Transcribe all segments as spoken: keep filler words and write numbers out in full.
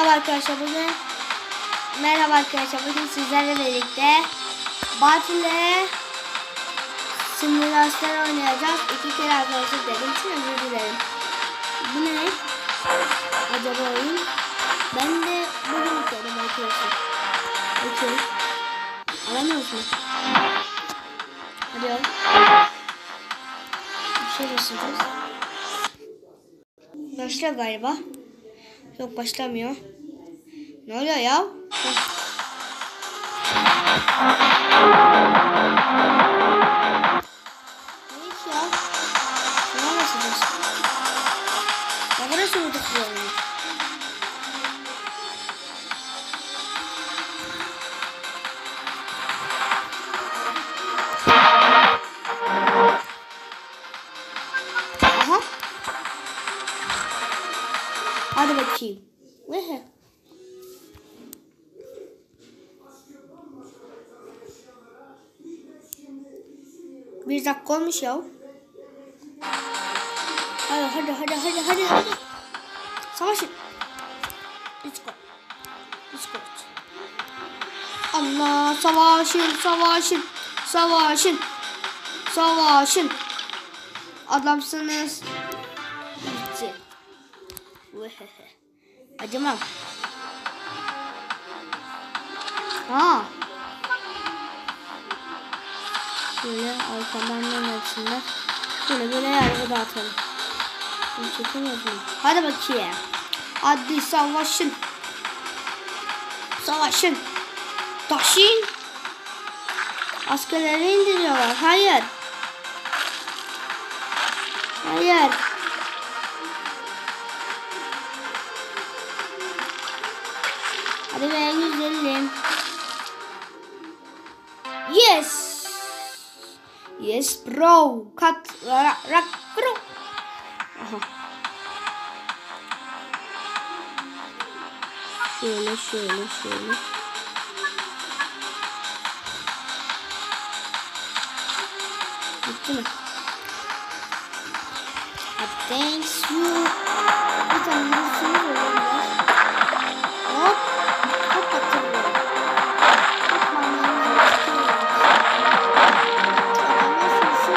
Merhaba arkadaşlar, bugün Merhaba arkadaşlar bugün sizlerle birlikte Batı'yla simülasyon oynayacağız. İki kere arkadaşlar dedim için özür dilerim. Bu ne? Acaba oyun? Ben de bugün yükledim arkadaşlar. Okey. Alamıyorsun. Hadi oğlum. Bir şey basacağız. Başla galiba. Yok, başlamıyor. Ne oluyor ya? Ne iş ya? Şuna basacağız. Ya burası mı tıklıyor? Aha. Hadi bakayım. Vehe. Bir dakika olmuş ya. Hadi hadi hadi hadi hadi hadi. Savaşın. Üç gol. Üç gol. Allah, savaşın savaşın. Savaşın. Savaşın. Adamsınız. Bitti. Vehehe. Acımam. Ha. Böyle arkadan hepsinde böyle böyle yargı dağıtalım. Bunu çekemiyoruz mu? Hadi bakayım. Hadi savaşın. Savaşın. Taşın. Askerleri indiriyorlar. Hayır. Hayır. Hadi be güzelim. Yes. Yes bro. Kat. Rak. Rak. Bro. Aha. Şöyle şöyle şöyle. Bitti mi? Thanks you. Bir tane sürü oluyor. Hop. Hop atıyorum. Hop manlarına çıkıyorum. Adamlar sürüsü.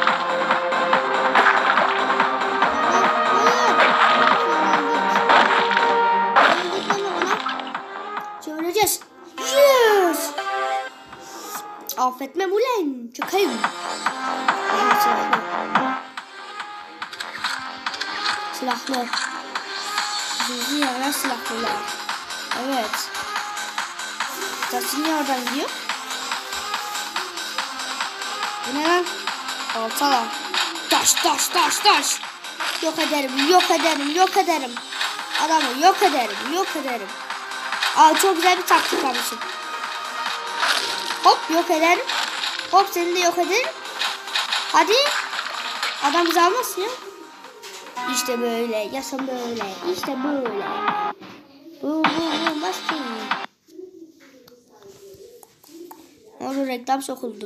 Hayır. Hayır. Çevireceğiz. Yes. Affetmem ulan. Çökeyim. Aha, silahlı. Silahlı. Bizi yarar silahlılar. Evet. Taşı niye oradan gidiyor? Bu ne lan? Baltalar. Taş taş taş taş. Yok ederim, yok ederim, yok ederim. Adamı yok ederim, yok ederim. Aa, çok güzel bir taktik almışım. Hop, yok ederim. Hop, seni de yok ederim. Hadi. Adam bizi almasın ya. İşte böyle, yaşam böyle, işte böyle. Bu, bu, bu, nasıl? Ne oldu, reklam sokuldu.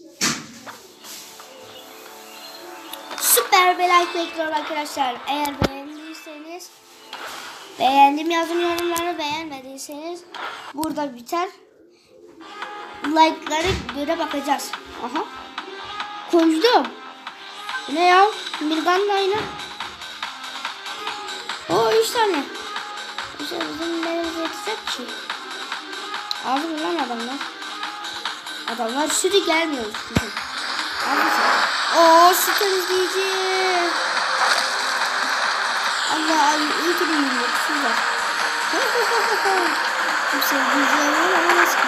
Süper bir like bekliyorum arkadaşlar. Eğer beğendiyseniz, beğendim yazın yorumları, beğenmediyseniz burada biter. Like'lara göre bakacağız. Aha. Konuştum. Ne ya? Milgan'la aynı. O üç tane. İşte bizim neremize yetecek ki. Abi lan adamlar. Adamlar sürü gelmiyor bizim. Abi ooo süper izleyici. Allah abi iyi ki de yürüyor. Şurada. Çok sevdiğim var ama nasıl?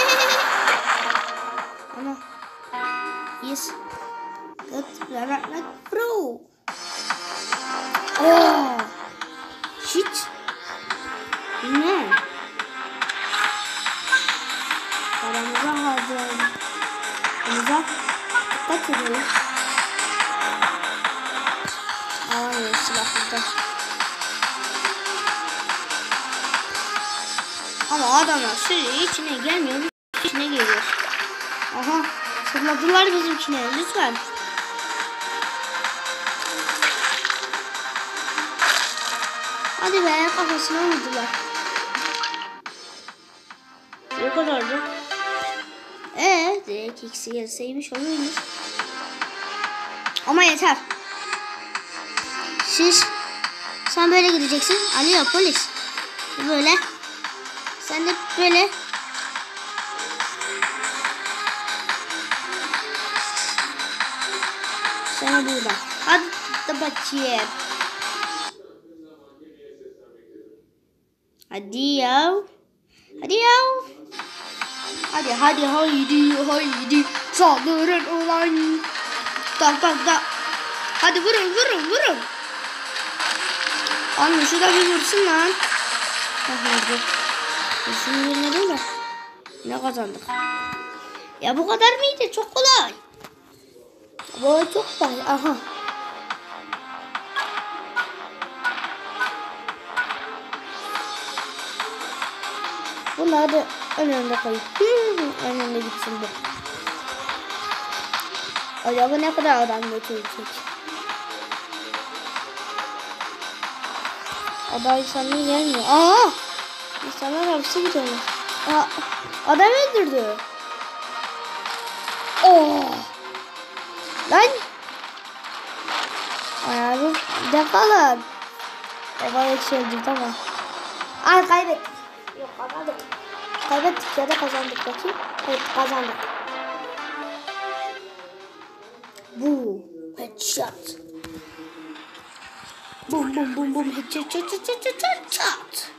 Ana. Yes. Good. Right, right, bro. Oh. Shit. Ne? Paramıza harcayalım. Paramıza dikkat edelim. Alamıyoruz silahlıda. Ama adamlar sürü içine gelmiyor. İçine geliyor. Aha. Sırladılar bizimkine. Lütfen. Hadi be, kafasına vurdular. O kadardı. Eee direkt ikisi gelseymiş olurmuş. Ama yeter. Siz sen böyle gideceksin. Alo polis. Böyle. Sen de böyle. Sana burada. Hadi bakayım. Hadi ya. Hadi ya. Hadi hadi haydi haydi. Saldırın ulan. Tak tak tak. Hadi vurun vurun vurun. Anne şurada bir vursun lan. Hadi. Şunu yerine de. Ne kazandık? Ya bu kadar mıydı? Çok kolay. Bu çok kolay. Aha. Bunları da önünde koyayım. Önünde gitsin bu. Acaba ne kadar adam götürecek? Adam insanlar gelmiyor. Aa! İnsanlar hapse gidiyorlar. Aa, adam öldürdü. Oh! Lan! Ayağım defalar. Defalar yetişirdim tamam. Ay kaybettik. Yok kazandık. Kaybettik ya da kazandık bakayım. Evet kazandık. Bu headshot. Bum bum bum bum headshot çat çat çat çat çat.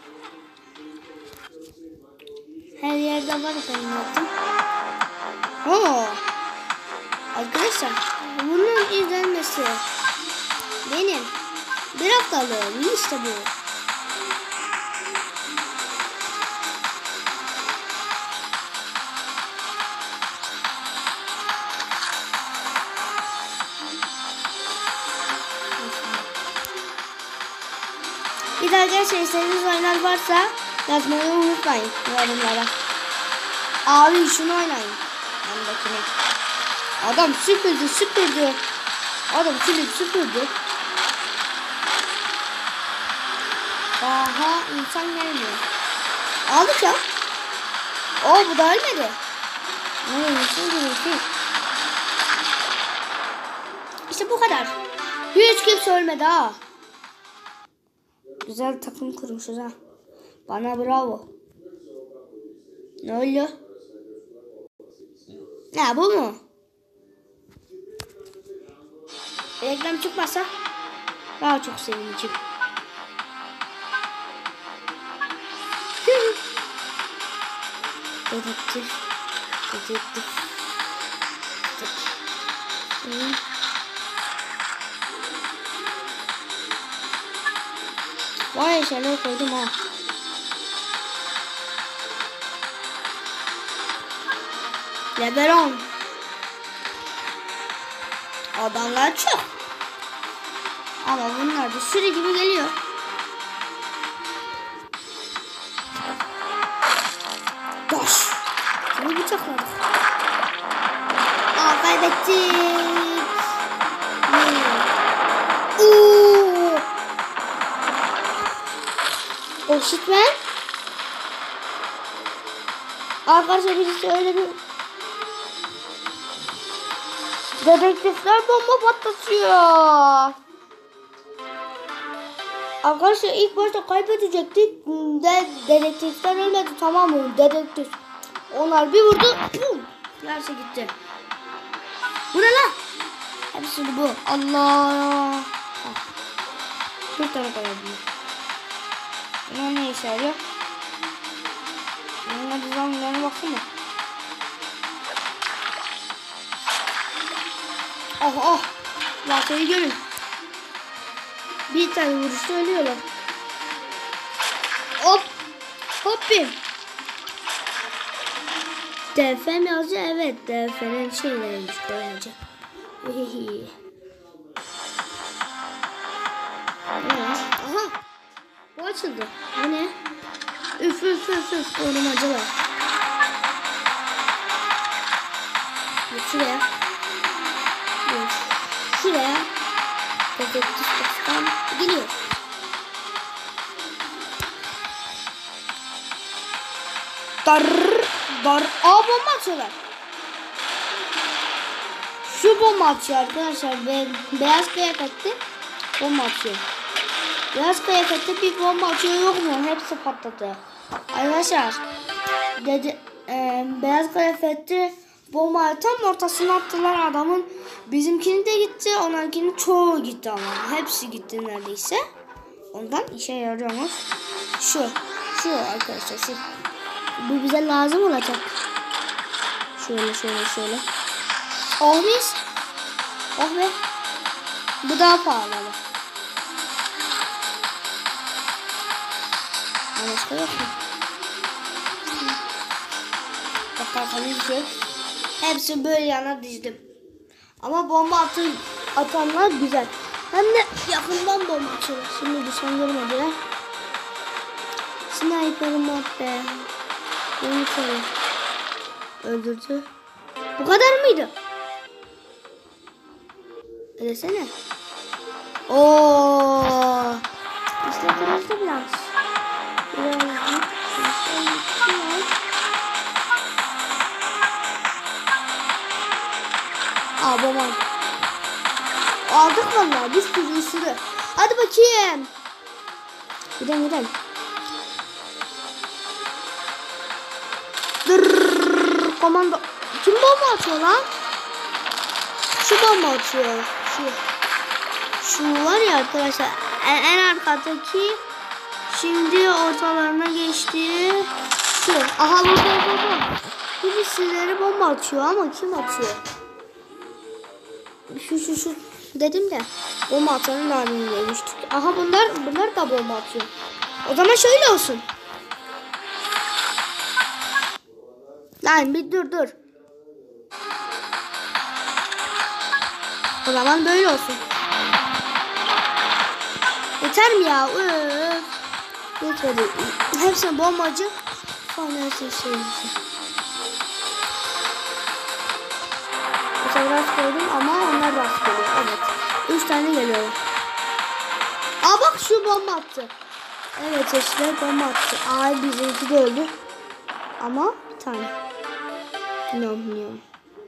Her yerde var benim yaptım. Oo. Arkadaşlar bunun izlenmesi benim bir haftalığım işte bu. Bir daha gerçekten istediğiniz oyunlar varsa yazmayı unutmayın yorumlara. Abi şunu oynayın. Yanındakini. Adam süpürdü süpürdü. Adam silip süpürdü. Daha insan gelmiyor. Aldık ya. Oo bu da ölmedi. Ne insan gelmiyor. İşte bu kadar. Hiç kimse ölmedi ha. Güzel takım kurmuşuz ha. Bana bravo. Ne oluyor? Ne bu mu? Reklam çıkmasa daha çok sevineceğim. Dedektif. Dedektif. Dedektif. Vay şeyler koydum ha. Leberon. Adamlar çok. Ama bunlar da sürü gibi geliyor. Boş. Seni bıçakladık. Aa kaybettik. Uuu. O shit man. Arkadaşlar birisi öyle bir dedektifler bomba patlatıyor. Arkadaşlar ilk başta kaybedecektik. De dedektifler ölmedi tamam mı? Dedektif. Onlar bir vurdu. Pum. Yerse gitti. Bu ne lan? Hepsi bu. Allah. Bir tane kaybediyor. Bunlar ne işe yarıyor? Bunlar düzenlerine baksana. Oh oh. Latayı görün. Bir tane vuruşta ölüyorlar. Hop. Hoppim. D F mi yazıyor? Evet. D F'nin şeyleriymiş koyunca. Hihihi. Aha. Bu açıldı. Bu ne? Üf üf üf üf. Korumacılar. Şuraya. Şuraya. Dedektif kıskan gidiyor. Dar. Dar. Aa bomba atıyorlar. Şu bomba atıyor arkadaşlar. Be beyaz kıyafetli bomba atıyor. Beyaz kıyafetli bir bomba atıyor, yok mu? Hepsi patladı. Arkadaşlar. Dedi, e, beyaz kıyafetli bombayı tam ortasına attılar adamın. Bizimkini de gitti. Onlarkinin çoğu gitti ama. Hepsi gitti neredeyse. Ondan işe yarıyormuş. Şu. Şu arkadaşlar şu. Bu bize lazım olacak. Şöyle şöyle şöyle. Oh mis. Oh be. Bu daha pahalı. Başka yok mu? Bak bakalım. Hepsi böyle yana dizdim. Ama bomba atı, atanlar güzel. Hem de yakından bomba atıyorlar. Şimdi düşman görmediler. Sniper'ım at be. Beni koyuyor. Öldürdü. Bu kadar mıydı? Öylesene. Ooo. İşte kırmızı biraz. Biraz. Aa babam. Aldık vallahi bir sürü bir sürü. Hadi bakayım. Gidelim gidelim. Dırrrr, komando. Kim bomba atıyor lan? Şu bomba atıyor. Şu. Şu var ya arkadaşlar. En, en arkadaki. Şimdi ortalarına geçti. Şu. Aha bu bomba. Birisileri bomba atıyor ama kim atıyor? Şu şu şu dedim de bomba atanın halini görmüştük. Aha bunlar bunlar da bomba atıyor. O zaman şöyle olsun. Lan bir dur dur. O zaman böyle olsun. Yeter mi ya? Öf. Yetmedi. Hepsi bombacı. Falan her şey şey. Bu sefer koydum ama onlar rast geliyor. Evet. Üç tane geliyor. Aa bak şu bomba attı. Evet eşler bomba attı. Aa bizimki de öldü. Ama bir tane. Bilmiyorum bilmiyorum.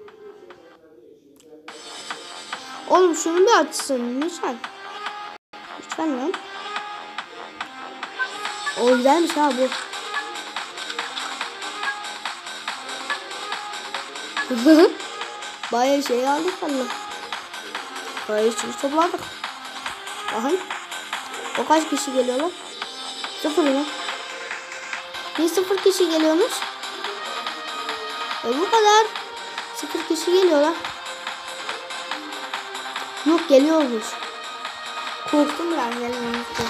Oğlum şunu bir açsın lütfen. Lütfen lan. O güzelmiş ha bu. Bayağı şey aldık valla. Bayağı şey topladık. Bakın. O kaç kişi geliyor lan? Sıfır mı? Niye sıfır kişi geliyormuş? E bu kadar. Sıfır kişi geliyorlar. Yok geliyormuş. Korktum ben gelmemişti.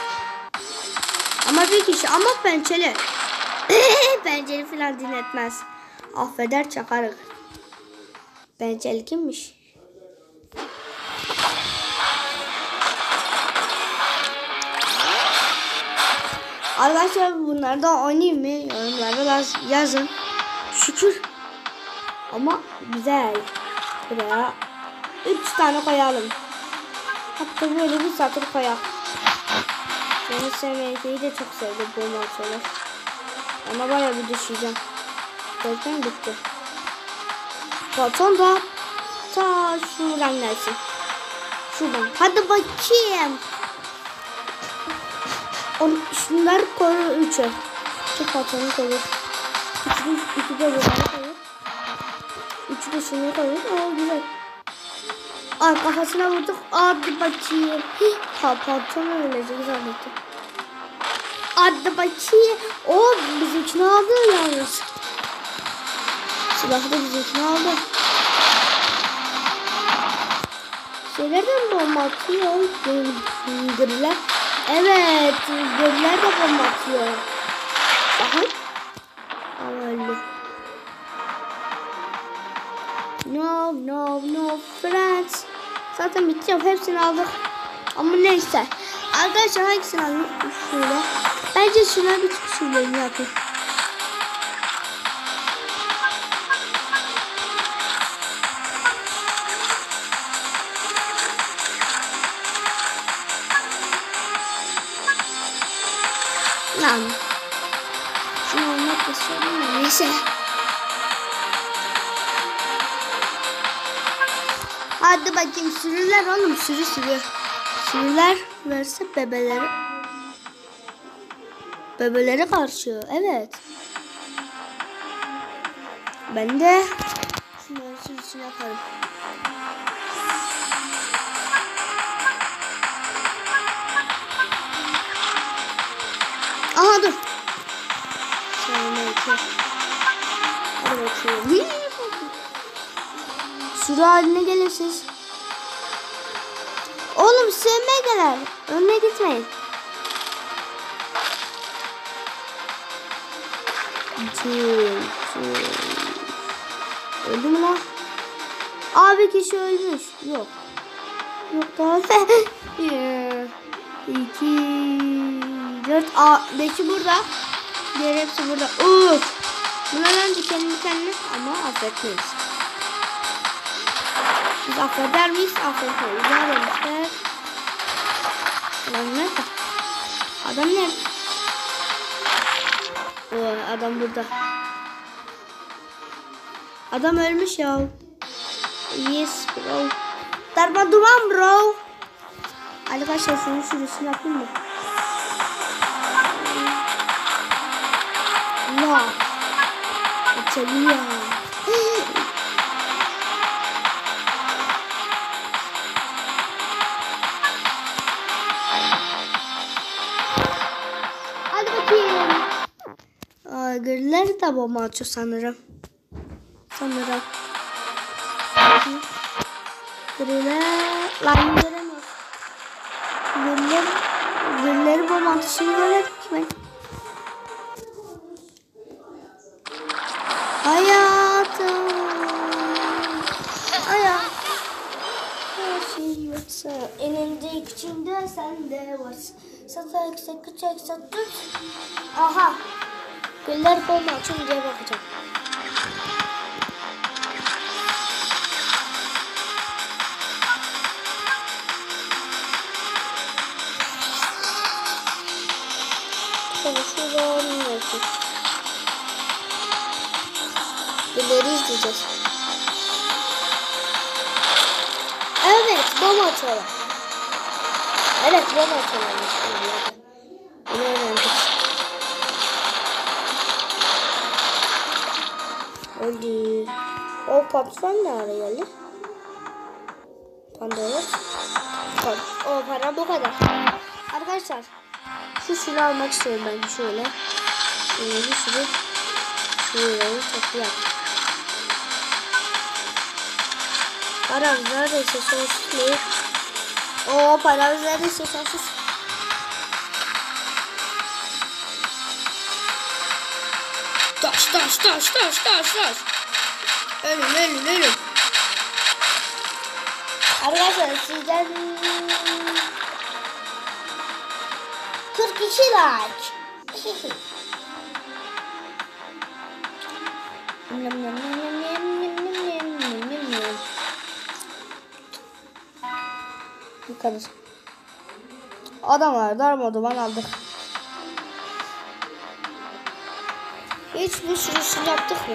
Ama bir kişi ama pençeli. Pençeli falan dinletmez. Affeder çakarık. Pençeli kimmiş? Arkadaşlar bunlardan oynayayım mı? Yorumlarda yazın. Şükür. Ama güzel. Buraya üç tane koyalım. Hatta böyle bir satır koyalım. Ben S M T'yi de çok sevdim bu maçlar. Ama bayağı bir düşeceğim. Zaten bitti. Baton da ta şuradan gelsin. Şuradan. Hadi bakayım. On, şunları koy üçe. Şu patonu koyur. Üçü, üçü de bunları koyur. Üçü de şunu koyur. Aa güzel. Aa kafasına vurduk. Hadi bakayım. Ha patonu ölecek zannettim. Hadi bakayım. O bizimkini aldı yalnız. Silahı da bizimkini aldı. Şeylerden bomba atıyor. Gırlar. Evet. Gırlar da bomba atıyor. Bakın. Ama öldü. No no no friends. Zaten bitiyor. Hepsini aldık. Ama neyse. Arkadaşlar hangisini alayım? Şöyle. Bence şuna bir şöyle yapayım. Lan. Şunu almak istiyorum. Neyse. Hadi bakayım sürüler oğlum sürü sürü. Sürüler verse bebeleri. Bebeleri karşı evet. Ben de şunları sürüsünü yaparım. Aha dur. Selamünaleyküm. Hadi bakayım. Sürü haline gelin siz. Oğlum sevmeydiler. Önüne gitmeyin. Tüy, tüy. Öldü mü lan? Abi kişi ölmüş. Yok. Yok daha. İki, dört, a, beşi burada. Diğer hepsi burada. Uf. Bunlar önce kendi kendine ama affetmeyiz. Biz affeder miyiz? Affetmeyiz. Ne demişler? Adam nerede? Adam nerede? Oo, adam burada. Adam ölmüş ya. Yes bro. Darma duman bro. Arkadaşlar şunun sürüsünü yapayım mı? La. Açılıyor. Hadi bakayım. Aa, gırları da bomba atıyor sanırım. Sanırım. Gırlar. Lan göremiyorum. Gırlar. Gırları bomba atışını görelim ben. Hayatım. Hayat. Her şey yoksa elinde içinde sende var. Sata yüksek küçük satır. Aha. Güller bomba atın diye bakacağım. Konuşuyor olmuyorsun. Gülleri izleyeceğiz. Evet, bomba atıyorlar. Evet, bomba atıyorlar. Bunu öğrendik. Öldü. O patron ne ara geldi? Pandora. O para bu kadar. Arkadaşlar, şu silah almak istiyorum ben şöyle. Ee, bir sürü şurayı toplu yaptım. Paramız neredeyse sonsuz değil. Oo paramız neredeyse sonsuz. Taş taş taş taş taş taş. Ölüm ölüm ölüm. Arkadaşlar sizden kırk iki like. Bu kadar. Adamlar darma duman aldık. Hiç bu sürüsünü yaptık mı?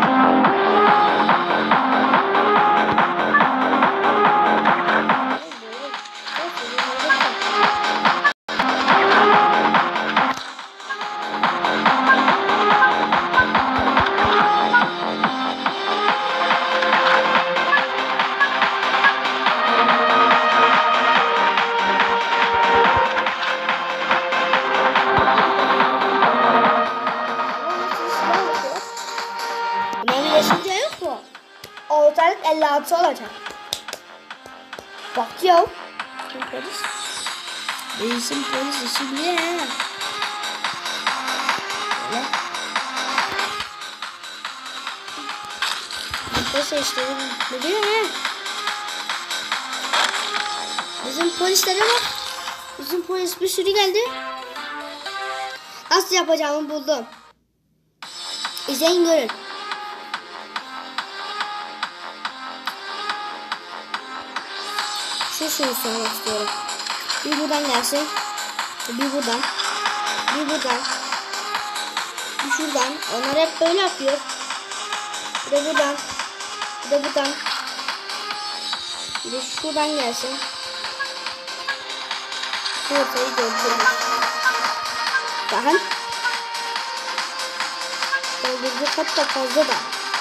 Ortalık elli altı olacak. Bak ya. Polis. Bizim polis işi bile. Böyle. Polis işleri biliyor mu? Bizim polislere bak. Bizim polis bir sürü geldi. Nasıl yapacağımı buldum. İzleyin görün. Şu şunu sormak istiyorum. Bir buradan gelsin. Bir buradan. Bir buradan. Bir şuradan. Onlar hep böyle yapıyor. Bir de buradan. Bir de buradan. Bir de şuradan gelsin. Bu ortayı doldurur. Bakın. Dolduracak hatta fazla da.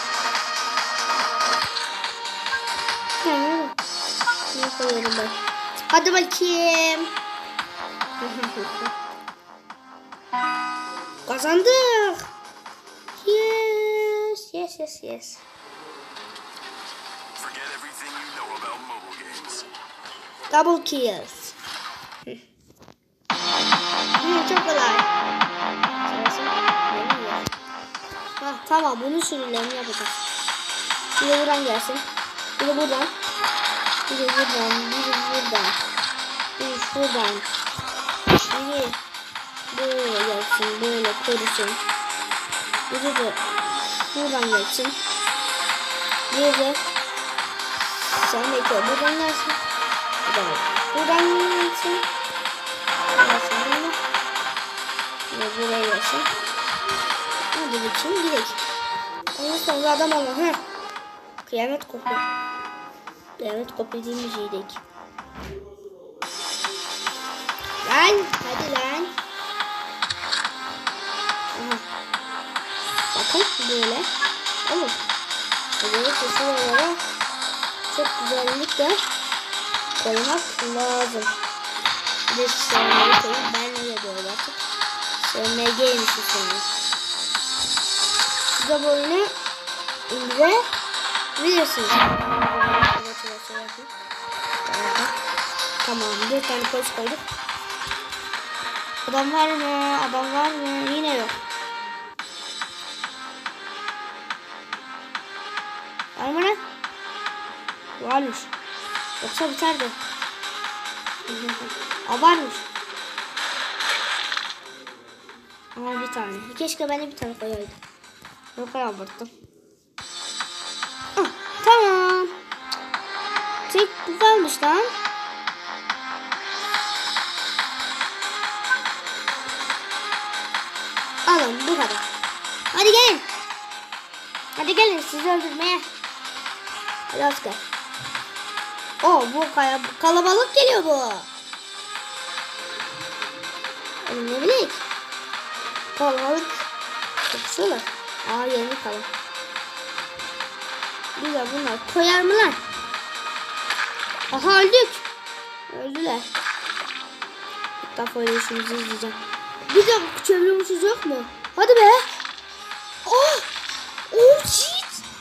Ne koyuyorum ben? Hadi bakayım. Kazandık. Yes, yes, yes, yes. Double kills. Hmm, çok kolay. Hah, tamam, bunun sürülerini yapacağız. Bir de buradan gelsin. Bir de buradan. Bir de buradan. Bir de buradan. Bir de şuradan. Biri böyle gelsin. Böyle korusun. Bir de buradan gelsin. Bir de sen bekle. Buradan gelsin. Buradan, buradan gelsin. Gelsin böyle. Ve buraya gelsin. Hadi bakayım gidelim. Ondan sonra adam olma. Heh. Kıyamet kopuyor. Kıyamet kopuyor dediğimiz şeydeki. Lan hadi lan. Aha. Bakın böyle. Olur. Böyle şuralara çok güzellikle koymak lazım. Bir de sevmeyi koyup ben ne yapıyorum artık. Sevmeye gelmişim sonra. Size bu oyunu indirebilirsiniz. Tamam, bir tane polis koyduk. Adam var mı? Adam var mı? Yine yok. Var mı ne? Varmış. Yoksa biterdi. Aa, varmış. Ama bir tane. Keşke ben de bir tane koyaydım. Yok, abarttım. Ah, tamam. Tek bu kalmış lan. Alın, bu kadar. Hadi gelin. Hadi gelin sizi öldürmeye. Hadi Oscar. Oo, bu kaya, kalabalık geliyor bu. Oğlum ne bileyim. Kalabalık. Kokusuyorlar. Aa, yeni kalan. Güzel, bunlar koyar mı lan? Aha, öldük. Öldüler. İlk defa öyle işimizi izleyeceğim. Bir de çeviriyormuşuz, yok mu? Hadi be. Oh. Oh shit.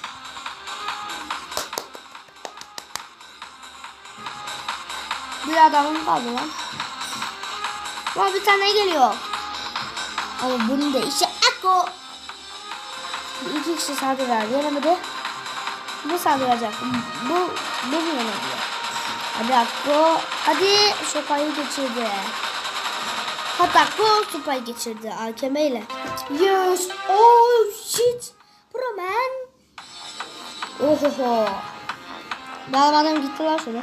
Bir adamım kaldı lan. Ama bir tane geliyor. Ama bunun da işi Eko. İki kişi saldırıyor. Yenemedi. Bu saldıracak. Bu, bu mu yenemedi? Hadi Eko. Hadi sopayı geçirdi. Hatta Eko sopayı geçirdi. A K M ile. Yes. Oh shit. Pro man. Ohoho. Benim adam gitti lan şuna.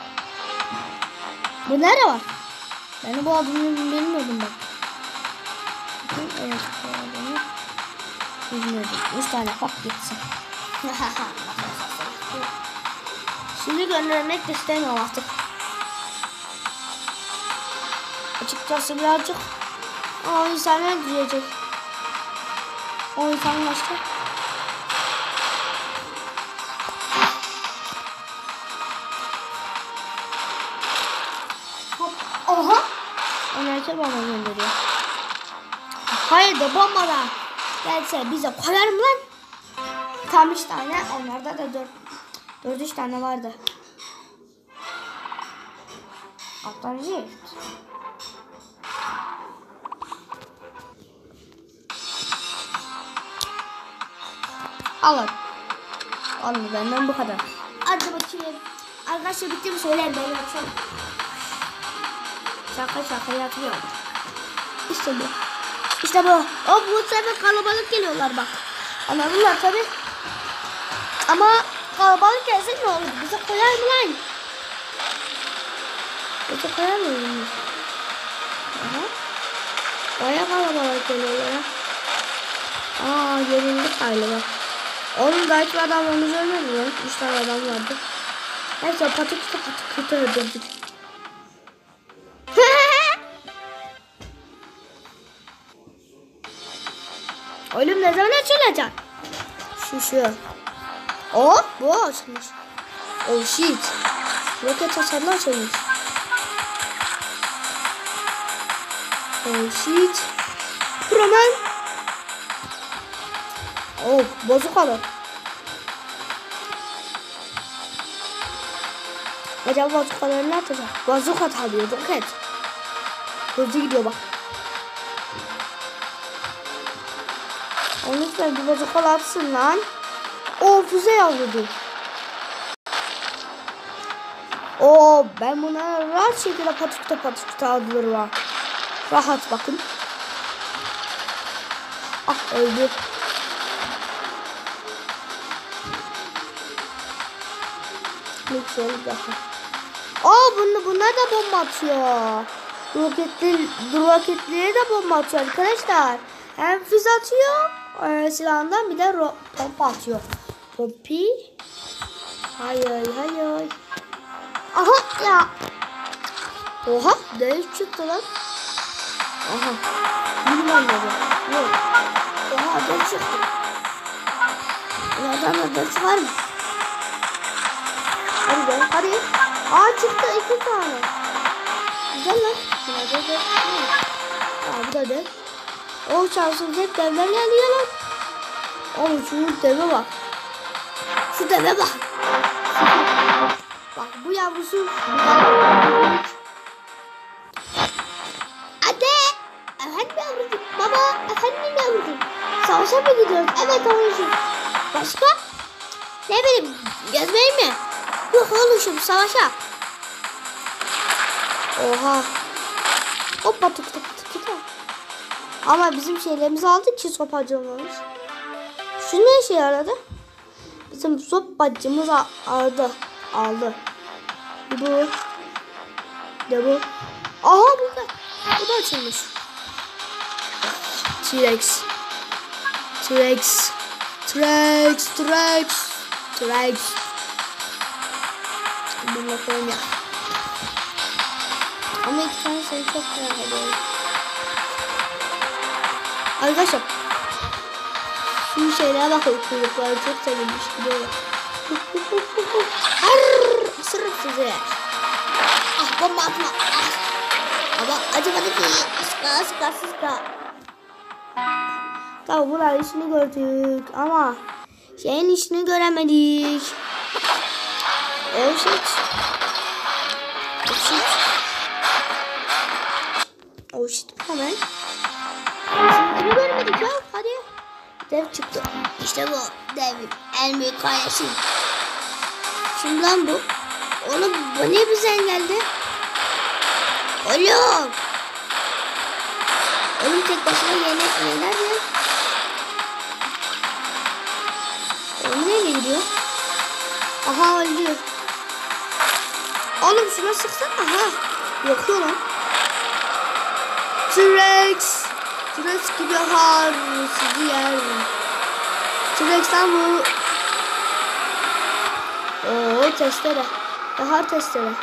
Bu nerede var? Ben bu adını bilmiyordum bak. Evet, bu adını bilmiyordum. Üç tane hak gitsin. Şimdi göndermek de istemiyorum artık. Açıkçası birazcık o insanlar diyecek. O insan başka. Oha! Enerji bomba gönderiyor. Hayır da bombada gelse bize koyar mı lan? Tam üç tane, onlarda da dört, dört üç tane vardı. Atlayıcı. Alın. Alın, benden bu kadar. Hadi bakayım. Arkadaşlar bitti mi söyleyin, ben yapacağım. Şaka şaka yapıyorum. İşte bu. İşte bu. O bu sefer kalabalık geliyorlar bak. Anladılar tabi. Ama kalabalık gelse ne olur? Bize koyar mı lan? Bize koyar mı? Aha. Baya kalabalık geliyorlar ha. Aa, yenildik galiba. Oğlum belki adamlarımız ölmedi lan. Üç tane adam vardı. Neyse patiküte patiküte öldürdük. Oğlum ne zaman açılacak? Şu şu. Oh bu açılmış. Oh shit. Roket hasarlı açılmış. Oh shit. Promen. Oh bozukalı. Acaba bazukaları ne atacak? Bazuka tabii roket. Hızlı gidiyor bak. Onun lütfen bir bazukalı atsın lan. O füze yavrudu. Oo ben buna rahat şekilde patikte patikte adları var. Rahat bakın. Ah öldü. Lütfen daha. Aa bunu bunlar da bomba atıyor. Roketli roketliye de bomba atıyor arkadaşlar. Hem füze atıyor. E, silahından bir de pompa atıyor. Pompi. Hayır hayır. Aha ya. Oha dev çıktı lan. Aha. Bilmem ne. Yok. Oha dev çıktı. Adamda dev çıkar mı? Hadi be hadi. Aa çıktı iki tane. Güzel lan. Güzel dev. Aa bu da dev. O şansımız hep devler geliyor lan. Oğlum şu deve bak. Şu deve bak. Bak bu yavrusu. Anne. Efendim yavrucuğum. Baba. Efendim yavrucuğum. Savaşa mı gidiyoruz? Evet oğlum. Başka? Ne bileyim. Gezmeye mi? Yok oğlum savaşa. Oha. Hoppa tık tık tık tık. Ama bizim şeylerimizi aldık ki sopacı olmamış. Şu ne işe yaradı? Bizim sopacımız aldı. Aldı. Bu. Ne bu? Aha bu da. Bu da açılmış. T-Rex. T-Rex. T-Rex. T-Rex. T-Rex. Bunu koyayım ya. Ama iki tane seni çok merak ediyorum. Arkadaşlar şu şeylere bakın, kuyrukları çok sevilmiş gidiyorlar. Arrrr ısırırım sizi. Ah bomba atma. Ah. Ama acımadı ki. Sıska sıska sıska. Tamam bunlar işini gördük ama şeyin işini göremedik. Oh shit. Oh shit. Oh shit hemen. Şimdi görmedik ya. Hadi. Dev çıktı. İşte bu. Dev. En büyük kayası. Şimdi lan bu. Oğlum bu niye bize engeldi? Oğlum. Oğlum tek başına yener yener ya. Oğlum nereye gidiyor? Aha öldü. Oğlum şuna sıksana. Aha. Yakıyor lan. T-Rex. T-Rex gibi har sizi yer. T-Rex'ten bu. Ooo testere. Har testere.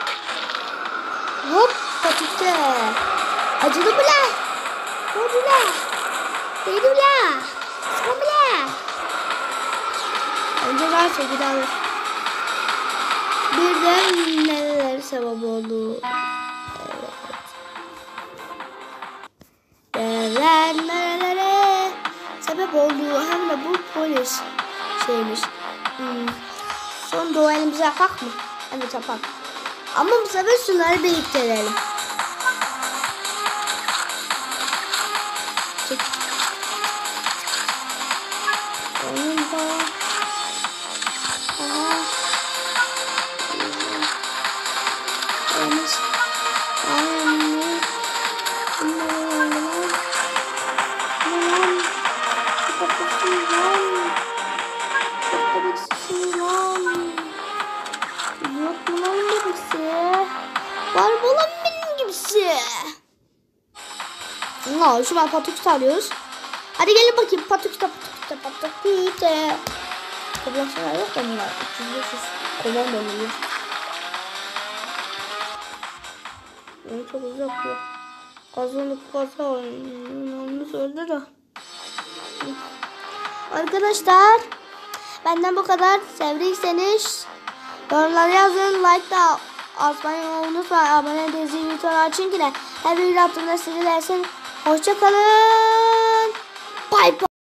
Hop patikte. Acıdı mı la? Oldu la? Değdi mi la? Sıkma mı la? Önce varsa gidelim. Bir de neler sebep oldu? Evet. Nerelere sebep oldu hem de bu polis şeymiş. Hmm. Son doğu elimize yapak mı? Evet yapak. Ama bu sefer şunları biriktirelim. Çık. Onun da. Aha. Yalnız. Aynen. Var mı lan benim gibisi? No, şu an patiküte arıyoruz. Hadi gelin bakayım patiküte patiküte patiküte. Kıbrıslar yok da bunlar. üç yüz beş yüz kolon dönüyor. Yani çok uzak yok. Kazanıp kaza onu söyledi de. Arkadaşlar benden bu kadar. Sevdiyseniz yorumlara yazın. Like da atmayı unutmayın. Abone de zil butonu açın ki de her bir yaptığımda sizi dersin. Hoşçakalın. Bye bye.